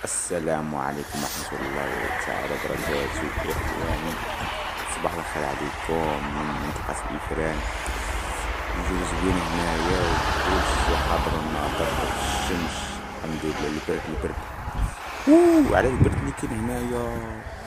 السلام عليكم ورحمة الله تعالى وبركاته إخواني. صباح الخير عليكم من منطقة الإفران. الجو زوين هنايا وكلشي حاضر ناظر الشمس. الحمد لله. البرد على البرد اللي كاين هنايا.